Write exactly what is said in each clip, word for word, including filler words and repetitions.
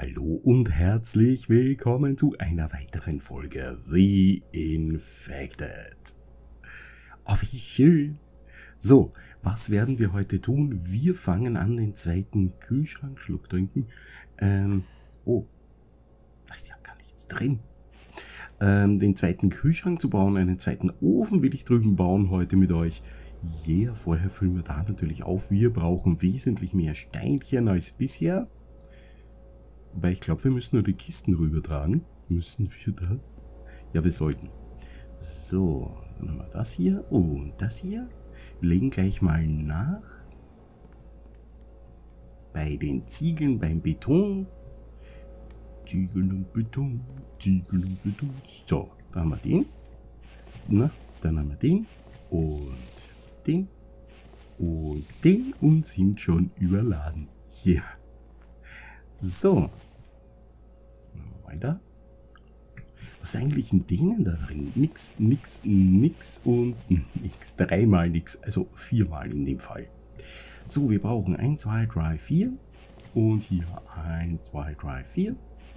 Hallo und herzlich willkommen zu einer weiteren Folge The Infected. Oh, wie schön. So, was werden wir heute tun? Wir fangen an, den zweiten Kühlschrankschluck trinken. Ähm, oh, da ist ja gar nichts drin. Ähm, den zweiten Kühlschrank zu bauen, einen zweiten Ofen will ich drüben bauen heute mit euch. Yeah, vorher füllen wir da natürlich auf. Wir brauchen wesentlich mehr Steinchen als bisher. Weil ich glaube, wir müssen nur die Kisten rübertragen. Müssen wir das? Ja, wir sollten. So, dann haben wir das hier und das hier. Wir legen gleich mal nach. Bei den Ziegeln, beim Beton. Ziegeln und Beton, Ziegeln und Beton. So, da haben wir den. Na, dann haben wir den. Und den. Und den. Und sind schon überladen. Ja. Yeah. So. Weiter. Was ist eigentlich in denen da drin? Nix, nix, nix und nix. Dreimal nix. Also viermal in dem Fall. So, wir brauchen eins, zwei, drei, vier. Und hier eins, zwei, drei, vier.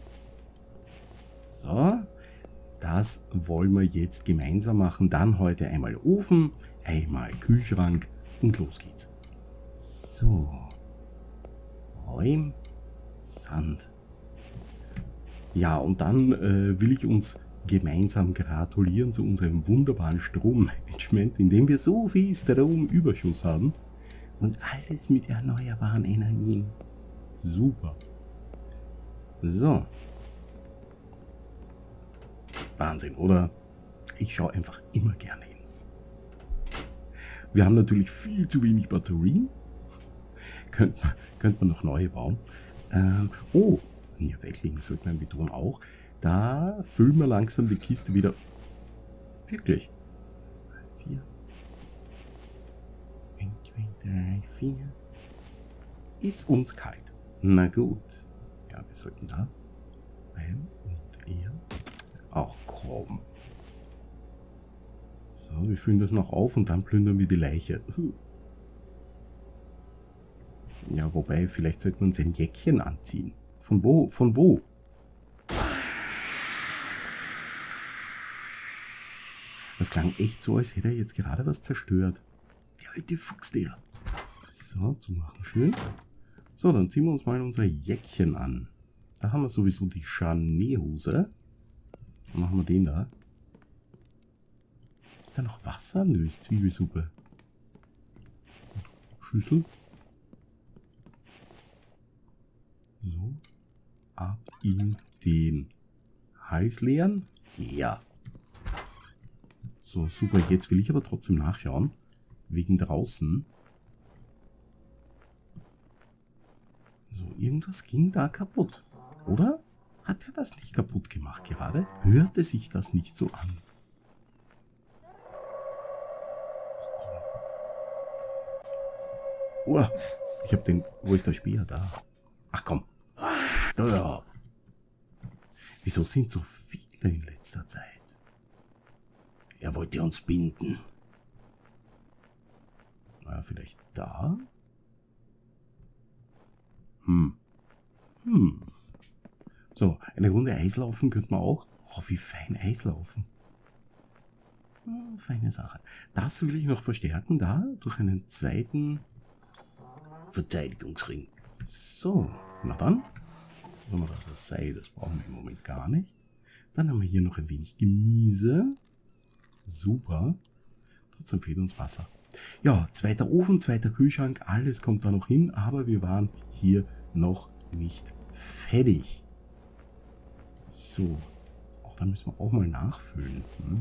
So. Das wollen wir jetzt gemeinsam machen. Dann heute einmal Ofen, einmal Kühlschrank und los geht's. So. Räum. Sand. Ja, und dann äh, will ich uns gemeinsam gratulieren zu unserem wunderbaren Strommanagement, in dem wir so viel Stromüberschuss haben und alles mit erneuerbaren Energien. Super. So. Wahnsinn, oder? Ich schaue einfach immer gerne hin. Wir haben natürlich viel zu wenig Batterien. Könnte man, könnte man noch neue bauen. Ähm, oh, hier weglegen sollte man Beton auch. Da füllen wir langsam die Kiste wieder. Wirklich. vier. eins, zwei, drei, vier. Ist uns kalt. Na gut. Ja, wir sollten da rein und er auch kommen. So, wir füllen das noch auf und dann plündern wir die Leiche. Ja, wobei, vielleicht sollte man sein Jäckchen anziehen. Von wo? Von wo? Das klang echt so, als hätte er jetzt gerade was zerstört. Der alte Fuchs, der. So, zu machen schön. So, dann ziehen wir uns mal unser Jäckchen an. Da haben wir sowieso die Scharneehose. Dann machen wir den da. Ist da noch Wasser? Nö, ist Zwiebelsuppe. Schüssel. So, ab in den Hals leeren. Ja. So, super. Jetzt will ich aber trotzdem nachschauen. Wegen draußen. So, irgendwas ging da kaputt. Oder? Hat er das nicht kaputt gemacht gerade? Hörte sich das nicht so an? Oh, ich habe den... Wo ist der Speer? Da. Ach komm. Steuer. Wieso sind so viele in letzter Zeit? Er wollte uns binden. Na, vielleicht da? Hm. Hm. So, eine Runde Eislaufen könnte man auch. Oh, wie fein Eislaufen. Hm, feine Sache. Das will ich noch verstärken, da, durch einen zweiten Verteidigungsring. So, na dann. Wenn wir das sei, das brauchen wir im Moment gar nicht. Dann haben wir hier noch ein wenig Gemüse. Super. Trotzdem fehlt uns Wasser. Ja, zweiter Ofen, zweiter Kühlschrank, alles kommt da noch hin, aber wir waren hier noch nicht fertig. So, auch da müssen wir auch mal nachfüllen. Hm?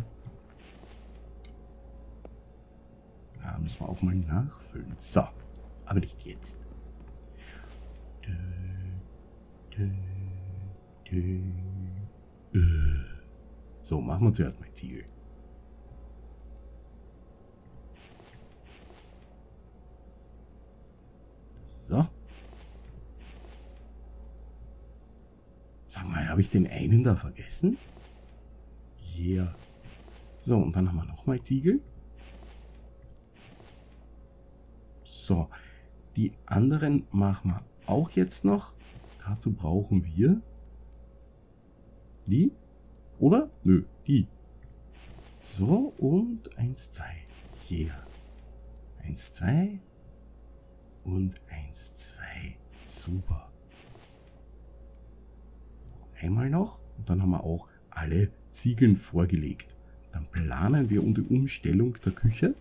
Da müssen wir auch mal nachfüllen. So, aber nicht jetzt. Dö, dö, dö, dö. So, machen wir zuerst mal Ziegel. So. Sag mal, habe ich den einen da vergessen? Ja. Yeah. So, und dann haben wir nochmal Ziegel. So. Die anderen machen wir auch jetzt noch. Dazu brauchen wir die, oder? Nö, die. So, und eins, zwei. Yeah. eins, zwei und eins, zwei. Super. So, einmal noch und dann haben wir auch alle Ziegeln vorgelegt. Dann planen wir um die Umstellung der Küche.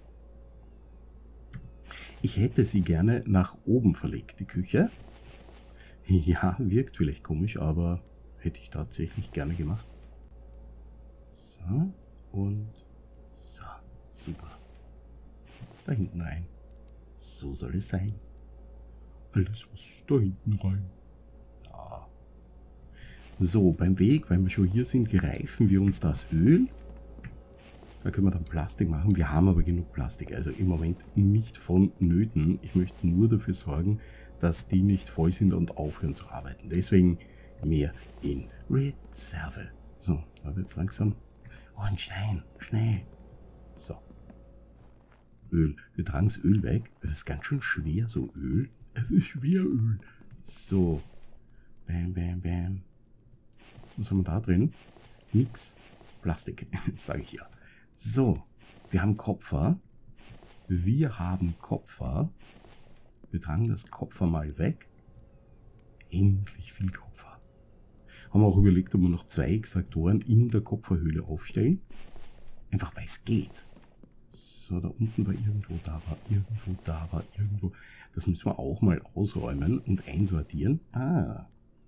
Ich hätte sie gerne nach oben verlegt, die Küche. Ja, wirkt vielleicht komisch, aber hätte ich tatsächlich gerne gemacht. So, und so, super. Da hinten rein. So soll es sein. Alles was da hinten rein. Ja. So, beim Weg, wenn wir schon hier sind, greifen wir uns das Öl. Da können wir dann Plastik machen. Wir haben aber genug Plastik, also im Moment nicht vonnöten. Ich möchte nur dafür sorgen, dass die nicht voll sind und aufhören zu arbeiten. Deswegen mehr in Reserve. So, da wird es langsam. Oh, ein Stein. Schnell. So. Öl. Wir tragen das Öl weg. Das ist ganz schön schwer, so Öl. Es ist schwer Öl. So. Bam, bam, bam. Was haben wir da drin? Nix. Plastik, sage ich ja. So. Wir haben Kupfer. Wir haben Kupfer. Wir tragen das Kupfer mal weg. Endlich viel Kupfer. Haben wir auch überlegt, ob wir noch zwei Extraktoren in der Kupferhöhle aufstellen. Einfach weil es geht. So, da unten war irgendwo, da war irgendwo, da war irgendwo. Das müssen wir auch mal ausräumen und einsortieren. Ah.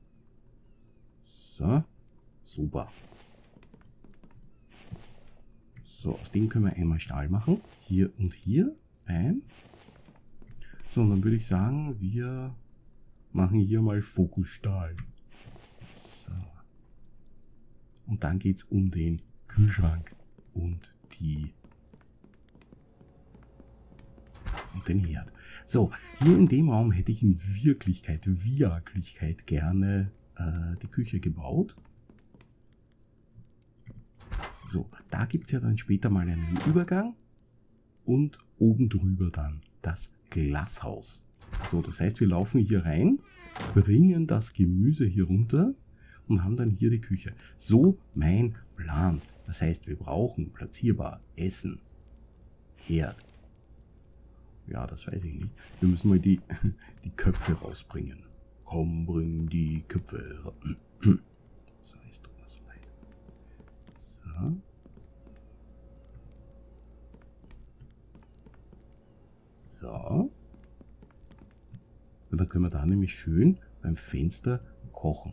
So. Super. So, aus dem können wir einmal Stahl machen. Hier und hier. Bam. So, und dann würde ich sagen, wir machen hier mal Fokusstahl. So. Und dann geht es um den Kühlschrank und die und den Herd. So, hier in dem Raum hätte ich in Wirklichkeit, Wirklichkeit gerne äh, die Küche gebaut. So, da gibt es ja dann später mal einen Übergang und oben drüber dann das Glashaus. So, das heißt, wir laufen hier rein, bringen das Gemüse hier runter und haben dann hier die Küche. So mein Plan. Das heißt, wir brauchen platzierbar Essen, Herd. Ja, das weiß ich nicht. Wir müssen mal die, die Köpfe rausbringen. Komm, bring die Köpfe. So, ist doch mal so leid. So. So. Und dann können wir da nämlich schön beim Fenster kochen.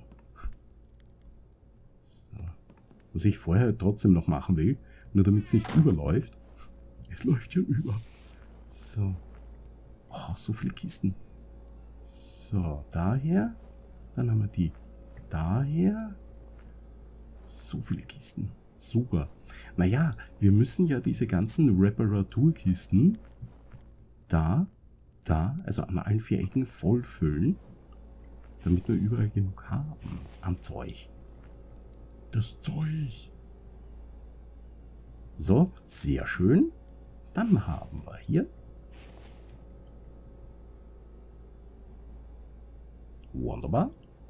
So. Was ich vorher trotzdem noch machen will, nur damit es nicht überläuft. Es läuft schon über. So. Oh, so viele Kisten. So, daher. Dann haben wir die daher. So viele Kisten. Super. Naja, wir müssen ja diese ganzen Reparaturkisten da, da, also an allen vier Ecken vollfüllen, damit wir überall genug haben an Zeug. Das Zeug. So, sehr schön. Dann haben wir hier wunderbar.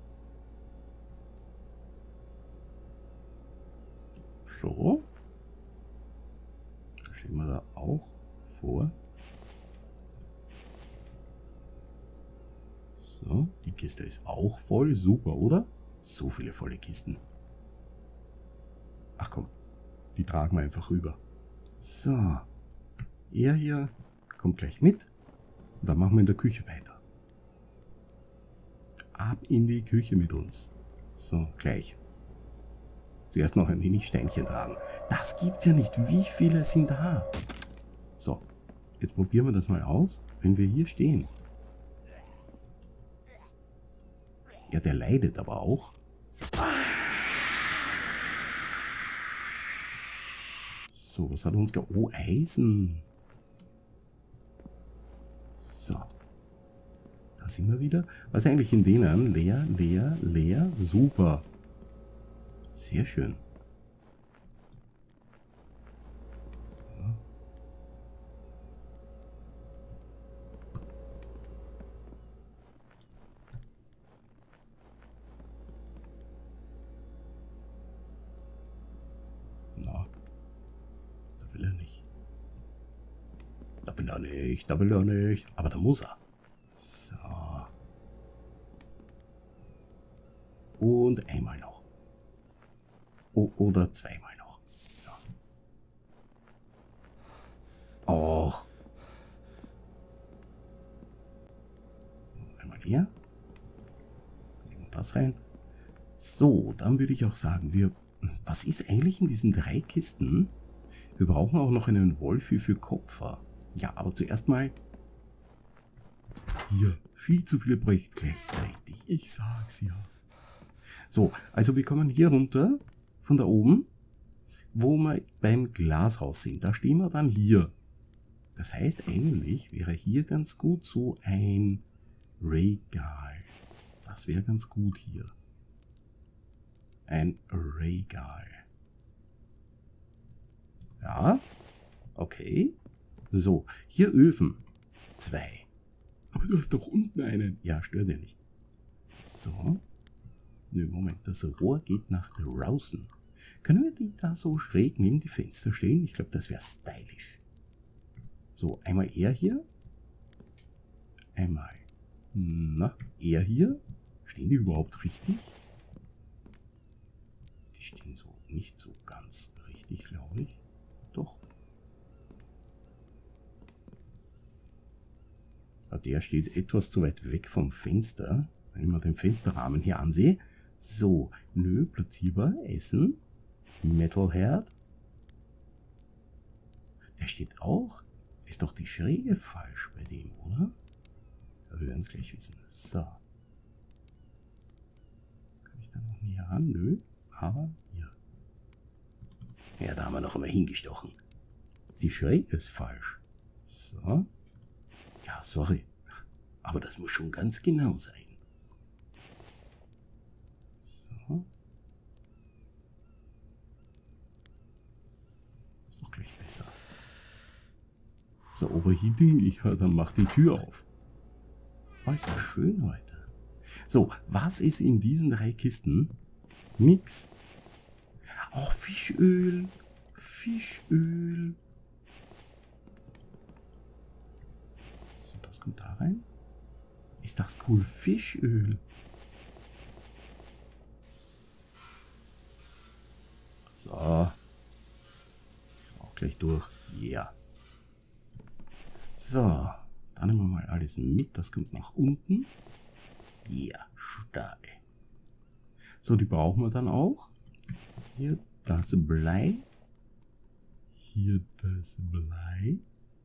So. Stellen wir da auch vor. So, die Kiste ist auch voll. Super, oder? So viele volle Kisten. Ach komm, die tragen wir einfach rüber. So. Er hier kommt gleich mit. Und dann machen wir in der Küche weiter. Ab in die Küche mit uns. So, gleich. Zuerst noch ein wenig Steinchen tragen. Das gibt's ja nicht. Wie viele sind da? So, jetzt probieren wir das mal aus. Wenn wir hier stehen. Ja, der leidet aber auch. So, was hat uns ge... Oh, Eisen. So. Da sind wir wieder. Was ist eigentlich in denen? Leer, leer, leer. Super. Sehr schön. So. er nicht, da will er nicht. Aber da muss er. So. Und einmal noch. O oder zweimal noch. So. Och. So, einmal hier. Legen wir das rein. So, dann würde ich auch sagen, wir... Was ist eigentlich in diesen drei Kisten? Wir brauchen auch noch einen Wolfi für Kopfer. Ja, aber zuerst mal... Hier, viel zu viele Projekte gleichzeitig. Ich sag's ja. So, also wir kommen hier runter, von da oben, wo wir beim Glashaus sind. Da stehen wir dann hier. Das heißt, eigentlich wäre hier ganz gut so ein Regal. Das wäre ganz gut hier. Ein Regal. Ja, okay. So, hier Öfen. Zwei. Aber du hast doch unten einen. Ja, stört ja nicht. So. Nö, Moment, das Rohr geht nach draußen. Können wir die da so schräg neben die Fenster stellen? Ich glaube, das wäre stylisch. So, einmal er hier. Einmal. Na, er hier. Stehen die überhaupt richtig? Die stehen so nicht so ganz richtig, glaube ich. Doch. Ja, der steht etwas zu weit weg vom Fenster. Wenn ich mal den Fensterrahmen hier ansehe. So, nö, platzierbar, Essen, Metalherd. Der steht auch. Ist doch die Schräge falsch bei dem, oder? Ja, wir werden es gleich wissen. So. Kann ich da noch näher ran? Nö, aber hier. Ja, da haben wir noch einmal hingestochen. Die Schräge ist falsch. So. Ja, sorry. Aber das muss schon ganz genau sein. So. Ist doch gleich besser. So, Overheating. Ich höre, dann mach die Tür auf. Oh, ist das schön heute. So, was ist in diesen drei Kisten? Nix. Oh, Fischöl. Fischöl. So, das kommt da rein. Ist das cool? Fischöl. So. Auch gleich durch. Ja. Yeah. So. Dann nehmen wir mal alles mit. Das kommt nach unten. Ja, yeah, Stahl. So, die brauchen wir dann auch. Hier das Blei. Hier das Blei.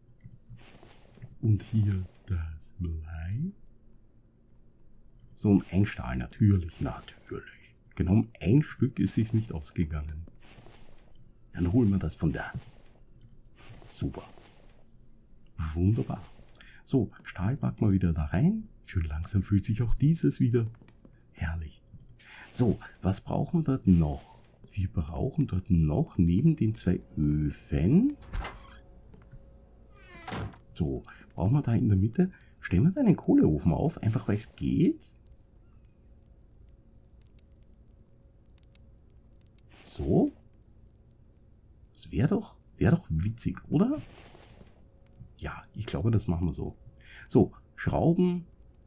Und hier das Blei. So, und ein Stahl, natürlich, natürlich. Genau um ein Stück ist es nicht ausgegangen. Dann holen wir das von da. Super. Wunderbar. So, Stahl packen wir wieder da rein. Schön langsam fühlt sich auch dieses wieder. Herrlich. So, was brauchen wir dort noch? Wir brauchen dort noch neben den zwei Öfen. So, brauchen wir da in der Mitte. Stellen wir da einen Kohleofen auf, einfach weil es geht. So. Das wäre doch, wäre doch witzig, oder? Ja, ich glaube, das machen wir so. So, Schrauben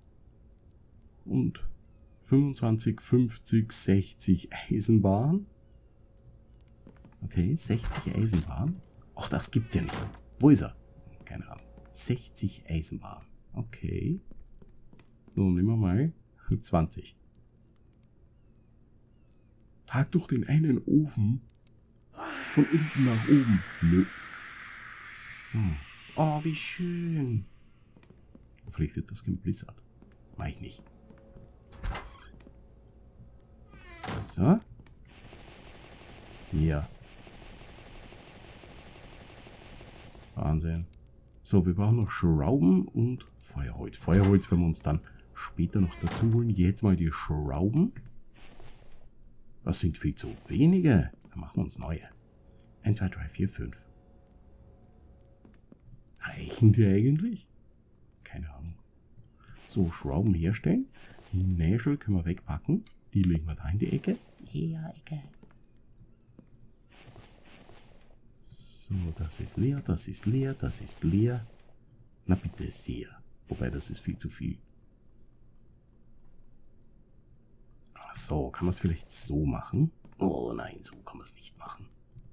und fünfundzwanzig, fünfzig, sechzig Eisenbahn. Okay, sechzig Eisenbahn. Ach, das gibt's ja nicht. Wo ist er? Keine Ahnung. sechzig Eisenbahn. Okay. So, nehmen wir mal zwanzig. Pack doch den einen Ofen von unten nach oben. Nö. So. Oh, wie schön. Vielleicht wird das kein Blizzard. Mach ich nicht. So. Ja. Wahnsinn. So, wir brauchen noch Schrauben und Feuerholz. Feuerholz werden wir uns dann später noch dazu holen. Jetzt mal die Schrauben. Das sind viel zu wenige. Dann machen wir uns neue. eins, zwei, drei, vier, fünf. Reichen die eigentlich? Keine Ahnung. So, Schrauben herstellen. Die Nägel können wir wegpacken. Die legen wir da in die Ecke. Ja, Ecke. So, das ist leer, das ist leer, das ist leer. Na bitte, sehr. Wobei, das ist viel zu viel. So, kann man es vielleicht so machen? Oh nein, so kann man es nicht machen.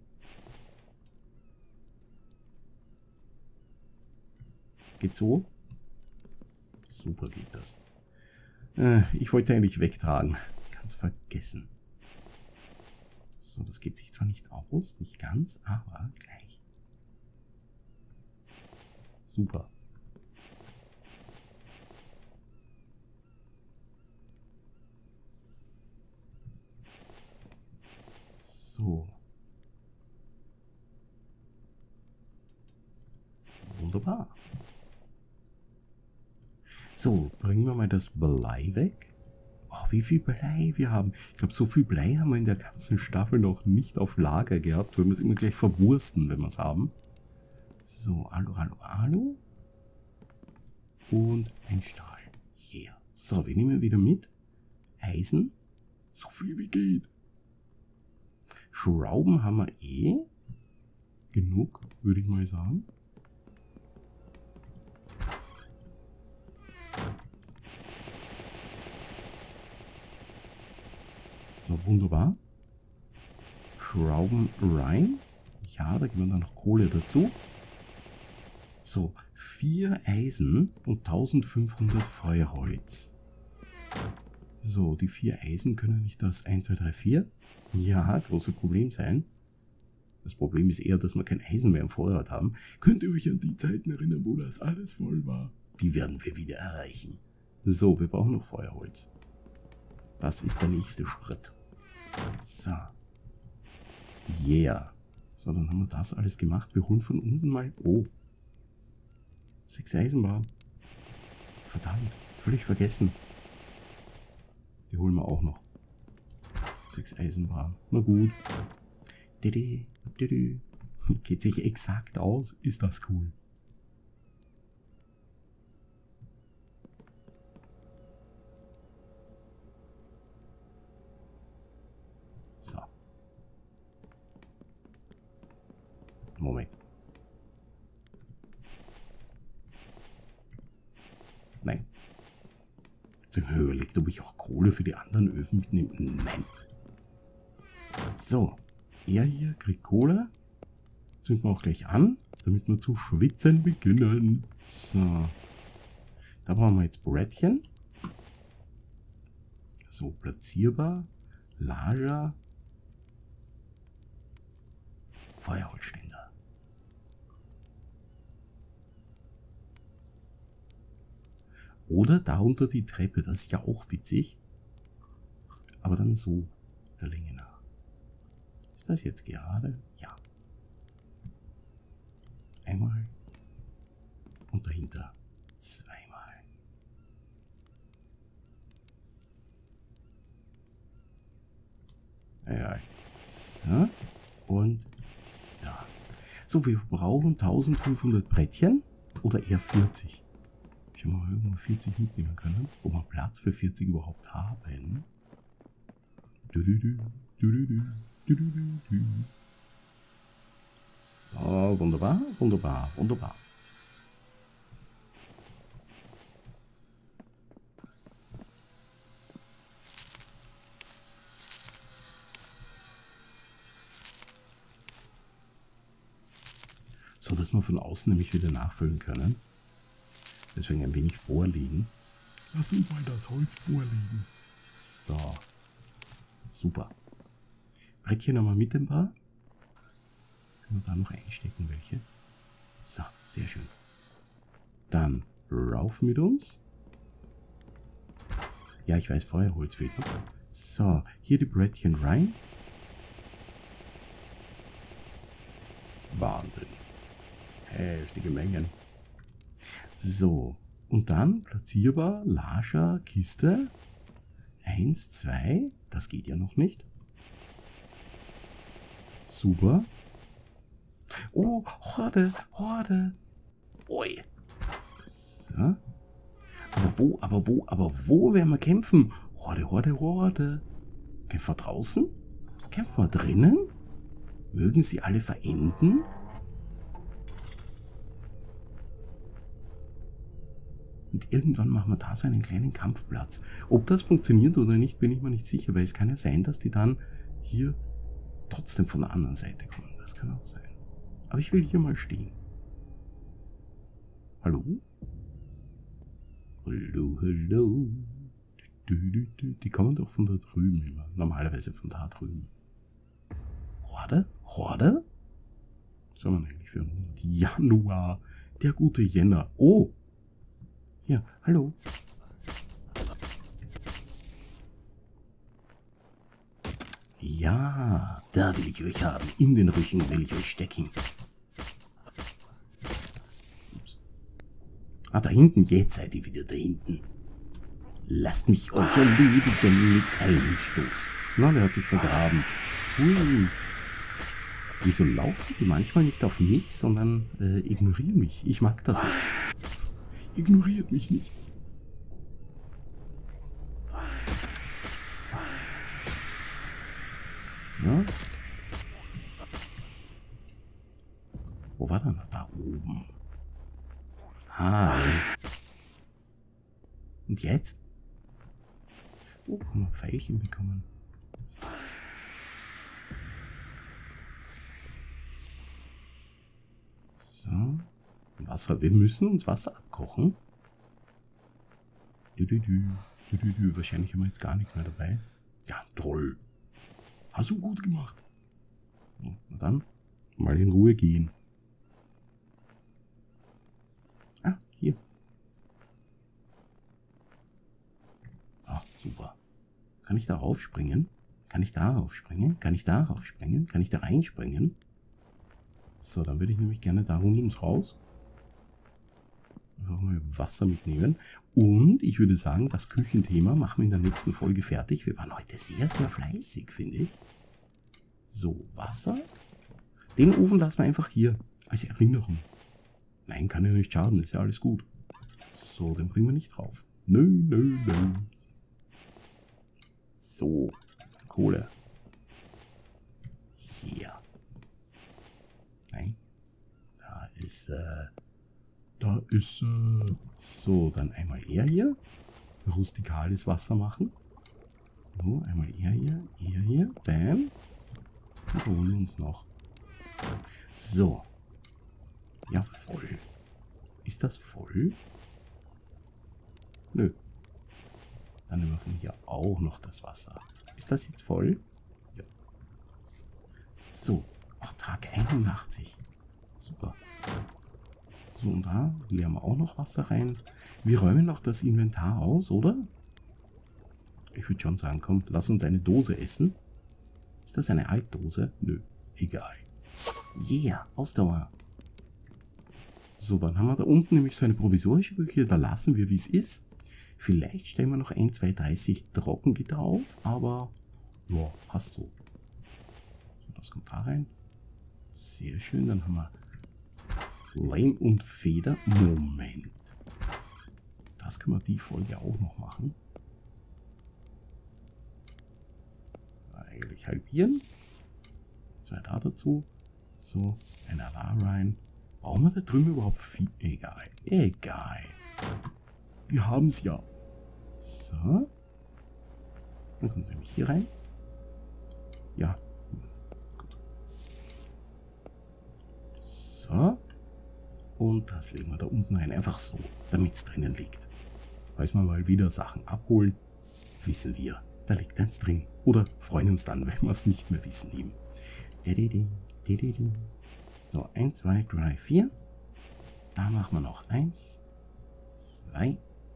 Geht so? Super geht das. Äh, ich wollte eigentlich wegtragen. Ganz vergessen. So, das geht sich zwar nicht aus, nicht ganz, aber gleich. Super. So. Wunderbar. So, bringen wir mal das Blei weg. Oh, wie viel Blei wir haben. Ich glaube, so viel Blei haben wir in der ganzen Staffel noch nicht auf Lager gehabt. Wir müssen immer gleich verwursten, wenn wir es haben. So, Alu, Alu, Alu. Und ein Stahl. Yeah. So, wir nehmen wieder mit. Eisen. So viel wie geht. Schrauben haben wir eh. Genug, würde ich mal sagen. So, wunderbar. Schrauben rein. Ja, da geben wir dann noch Kohle dazu. So, vier Eisen und eintausendfünfhundert Feuerholz. So, die vier Eisen können nicht das eins, zwei, drei, vier. Ja, großes Problem sein. Das Problem ist eher, dass wir kein Eisen mehr im Vorrat haben. Könnt ihr euch an die Zeiten erinnern, wo das alles voll war? Die werden wir wieder erreichen. So, wir brauchen noch Feuerholz. Das ist der nächste Schritt. So. Yeah. So, dann haben wir das alles gemacht. Wir holen von unten mal... Oh. Sechs Eisenbahn. Verdammt. Völlig vergessen. Die holen wir auch noch. Sechs Eisenbahn. Na gut. Didi, didi. Geht sich exakt aus. Ist das cool. So. Moment. Nein. Ich habe mir überlegt, ob ich auch Kohle für die anderen Öfen mitnehme. Nein. So. Er hier kriegt Kohle. Zünden wir auch gleich an, damit wir zu schwitzen beginnen. So. Da brauchen wir jetzt Brettchen. So, platzierbar. Lager. Feuerholzständer. Oder da unter die Treppe, das ist ja auch witzig. Aber dann so, der Länge nach. Ist das jetzt gerade? Ja. Einmal. Und dahinter zweimal. Ja. So. Und so. So, wir brauchen eintausendfünfhundert Brettchen. Oder eher vierzig. Schauen wir mal, ob wir vierzig mitnehmen können. Wo wir Platz für vierzig überhaupt haben. Du, du, du, du, du, du, du, du, du. Oh, wunderbar, wunderbar, wunderbar. So, dass wir von außen nämlich wieder nachfüllen können. Deswegen ein wenig vorlegen. Lass uns mal das Holz vorlegen. So. Super. Brettchen haben wir mit ein paar. Können wir da noch einstecken, welche? So, sehr schön. Dann rauf mit uns. Ja, ich weiß, Feuerholz fehlt noch. So, hier die Brettchen rein. Wahnsinn. Heftige Mengen. So, und dann platzierbar, Lager, Kiste. Eins, zwei, das geht ja noch nicht. Super. Oh, Horde, Horde. Ui. So. Aber wo, aber wo, aber wo werden wir kämpfen? Horde, Horde, Horde. Kämpfen wir draußen? Kämpfen wir drinnen? Mögen sie alle verenden? Und irgendwann machen wir da so einen kleinen Kampfplatz. Ob das funktioniert oder nicht, bin ich mir nicht sicher, weil es kann ja sein, dass die dann hier trotzdem von der anderen Seite kommen. Das kann auch sein. Aber ich will hier mal stehen. Hallo? Hallo, hallo. Die kommen doch von da drüben immer. Normalerweise von da drüben. Horde? Horde? Was soll man eigentlich für einen Monat? Januar. Der gute Jänner. Oh! Ja, hallo. Ja, da will ich euch haben. In den Rücken will ich euch stecken. Ups. Ah, da hinten. Jetzt seid ihr wieder da hinten. Lasst mich euch erledigen mit einem Stoß. Na, der hat sich vergraben. Hui. Wieso laufen die manchmal nicht auf mich, sondern äh, ignorieren mich? Ich mag das nicht. Ignoriert mich nicht. So. Wo war der noch? Da oben. Hi. Und jetzt? Oh, haben wir Pfeilchen bekommen. So. Wasser. Wir müssen uns Wasser abkochen. Dü, dü, dü. Dü, dü, dü. Wahrscheinlich haben wir jetzt gar nichts mehr dabei. Ja, toll. Hast du gut gemacht. So, na dann, mal in Ruhe gehen. Ah, hier. Ah, super. Kann ich da raufspringen? Kann ich da raufspringen? Kann ich da raufspringen? Kann ich da reinspringen? So, dann würde ich nämlich gerne da rund ums Haus einfach mal Wasser mitnehmen. Und ich würde sagen, das Küchenthema machen wir in der nächsten Folge fertig. Wir waren heute sehr, sehr fleißig, finde ich. So, Wasser. Den Ofen lassen wir einfach hier als Erinnerung. Nein, kann ja nicht schaden, ist ja alles gut. So, den bringen wir nicht drauf. Nö, nö, nö. So, Kohle. Hier. Nein. Da ist, äh, da ist, äh, so, dann einmal er hier. Rustikales Wasser machen. So, einmal er hier, er hier, bam. Und holen uns noch. So. Ja, voll. Ist das voll? Nö. Dann nehmen wir von hier auch noch das Wasser. Ist das jetzt voll? Ja. So. Ach, Tag einundachtzig. Super. So, und da leeren wir auch noch Wasser rein. Wir räumen noch das Inventar aus, oder? Ich würde schon sagen, komm, lass uns eine Dose essen. Ist das eine Altdose? Nö, egal. Yeah, Ausdauer. So, dann haben wir da unten nämlich so eine provisorische Küche. Da lassen wir, wie es ist. Vielleicht stellen wir noch ein, zwei, dreißig Trockengitter auf, aber ja, passt so. So, das kommt da rein. Sehr schön, dann haben wir Leim und Feder. Moment. Das können wir die Folge auch noch machen. Eigentlich halbieren. Zwei da dazu. So, ein Alarm rein. Brauchen wir da drüben überhaupt viel? Egal. Egal. Wir haben es ja. So. Dann kommt nämlich hier rein. Ja. Gut. So. Und das legen wir da unten rein. Einfach so, damit es drinnen liegt. Falls wir mal wieder Sachen abholen, wissen wir, da liegt eins drin. Oder freuen uns dann, wenn wir es nicht mehr wissen eben. So, eins, zwei, drei, vier. Da machen wir noch eins, zwei,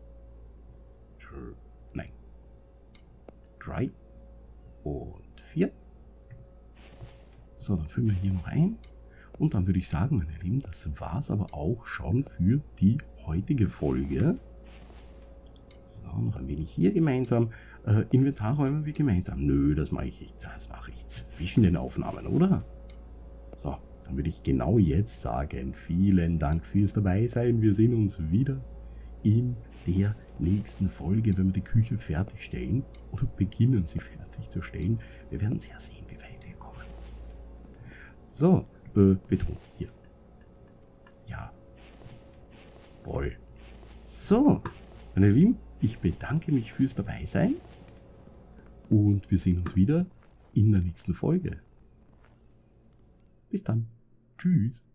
nein, drei und vier. So, dann füllen wir hier noch ein. Und dann würde ich sagen, meine Lieben, das war es aber auch schon für die heutige Folge. So, noch ein wenig hier gemeinsam. Äh, Inventar räumen wir gemeinsam. Nö, das mache ich, das mache ich zwischen den Aufnahmen, oder? So, dann würde ich genau jetzt sagen, vielen Dank fürs Dabeisein. Wir sehen uns wieder in der nächsten Folge, wenn wir die Küche fertigstellen oder beginnen sie fertigzustellen. Wir werden sehr sehen, wie weit wir kommen. So, äh, Beton, hier. Ja. Voll. So. So, meine Lieben, ich bedanke mich fürs Dabeisein und wir sehen uns wieder in der nächsten Folge. Bis dann. Tschüss.